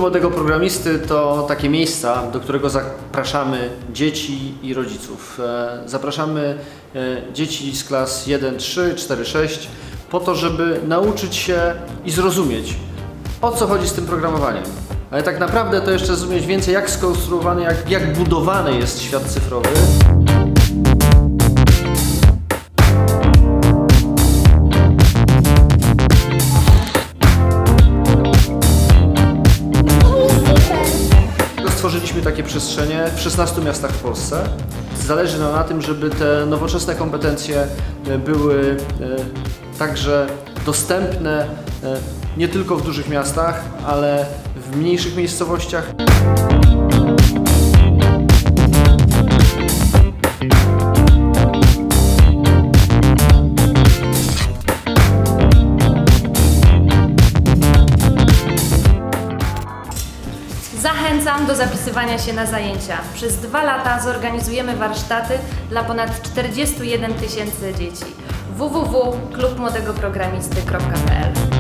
Młodego Programisty to takie miejsca, do którego zapraszamy dzieci i rodziców. Zapraszamy dzieci z klas 1, 3, 4, 6 po to, żeby nauczyć się i zrozumieć, o co chodzi z tym programowaniem. Ale tak naprawdę to jeszcze zrozumieć więcej, jak skonstruowany, jak budowany jest świat cyfrowy. Stworzyliśmy takie przestrzenie w 16 miastach w Polsce. Zależy nam na tym, żeby te nowoczesne kompetencje były także dostępne nie tylko w dużych miastach, ale w mniejszych miejscowościach. Zachęcam do zapisywania się na zajęcia. Przez 2 lata zorganizujemy warsztaty dla ponad 41 000 dzieci. www.klubmłodegoprogramisty.pl